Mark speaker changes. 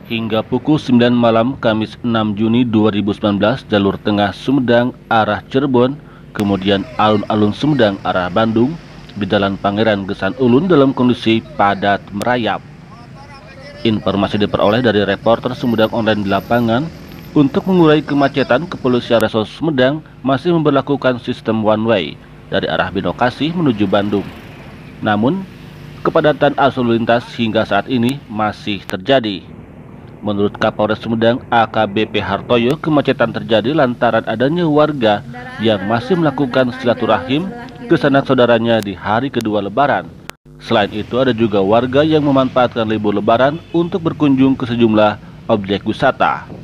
Speaker 1: Hingga pukul 9 malam Kamis 6 Juni 2019, jalur tengah Sumedang arah Cirebon, kemudian alun-alun Sumedang arah Bandung di Jalan Pangeran Gesan Ulun dalam kondisi padat merayap. Informasi diperoleh dari reporter Sumedang Online di lapangan. Untuk mengurai kemacetan, Kepolisian Resor Sumedang masih memberlakukan sistem one way dari arah Binokasi menuju Bandung. Namun, kepadatan arus lalu lintas hingga saat ini masih terjadi. Menurut Kapolres Sumedang AKBP Hartoyo, kemacetan terjadi lantaran adanya warga yang masih melakukan silaturahim ke sanak saudaranya di hari kedua Lebaran. Selain itu, ada juga warga yang memanfaatkan libur Lebaran untuk berkunjung ke sejumlah objek wisata.